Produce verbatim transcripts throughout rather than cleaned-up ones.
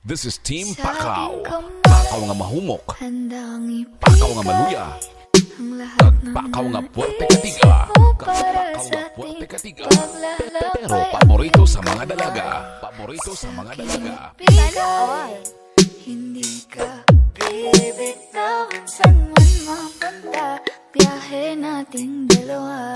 This is Team Pakaw. Pakaw nga mahumok, Pakaw nga maluya, Pakaw nga puwerte katiga, Pakaw nga puwerte katiga. Pero paborito sa mga dalaga, paborito sa mga dalaga. Hindi ka bibitawan saan man mapunta, biyahe nating dalawa.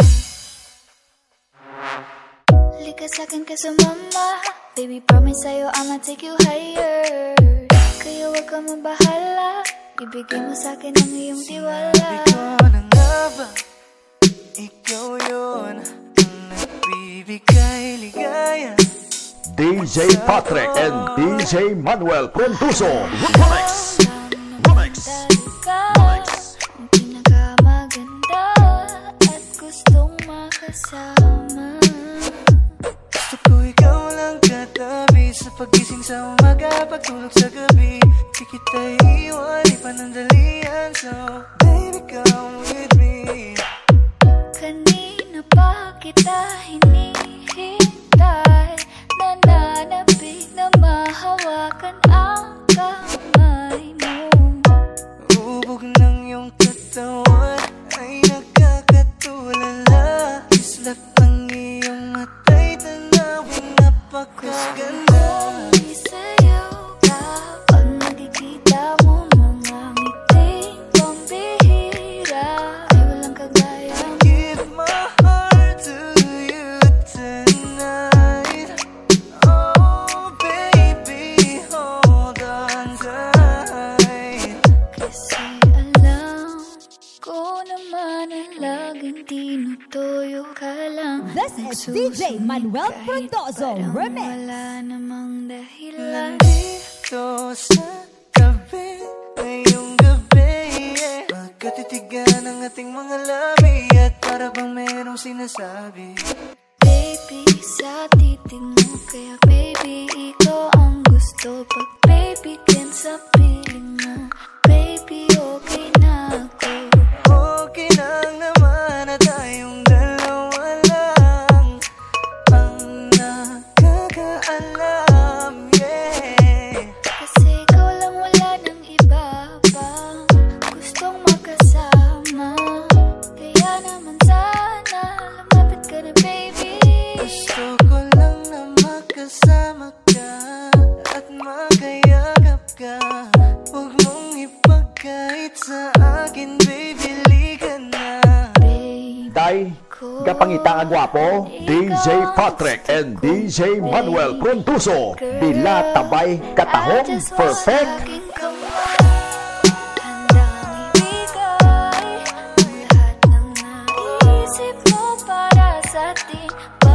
Lika sa'kin ka sumama, baby promise sa'yo I'ma take you higher. Kaya wag ka mabahala, ibigay mo sa'kin ang iyong tiwala. Sabi ko na nga ba, ikaw yun ang nagbibigay ligaya. D J Patrick and D J Manuel Prontuso Remix Remix Remix ang pinakamaganda at gustong makasama. Gusto ko ikaw lang katabi, sa pagising sa umaga, pagtulog sa gabi. Di kita iiwan, di panandalian. So baby come with me. Kanina pa kita hinihintay, nananabig na mahawakan ang kamay mo. Ubog ng iyong katawan ay nakakatulala. Islap ng iyong matay, tanawin napakaganda. Kung isayaw ka pag nakikita mo mga ngiting pambihira, ay walang kagaya mo. Give my heart to you tonight. Oh baby, hold on tight. Kasi alam ko naman na laging tinutuyo ka lang. This is D J Manuel Prontuso Remix. Wala namang dahilan. Dito sa tabi, ngayong gabi, yeah. Magkatitigan ang ating mga labi, at para bang merong sinasabi. Baby, sa titig mo, kaya baby, ikaw ang gusto. Pag baby, can sa piling mo, baby, okay na ako. Okay lang naman na tayong dalawa lang ang nakakaalam, yeah. Kasi ikaw lang, wala nang iba pa gustong makasama. Kaya naman sana lumapit ka na, baby. Gusto ko lang na makasama ka at makayakap ka. Huwag mong ipagkait sa akin, baby, liga na. Day, kapangita nga gwapo, D J Patrick and D J Manuel Prontuso. Bila tabay katahong perfect. Handang ibigay ang lahat ng naisip mo para sa atin.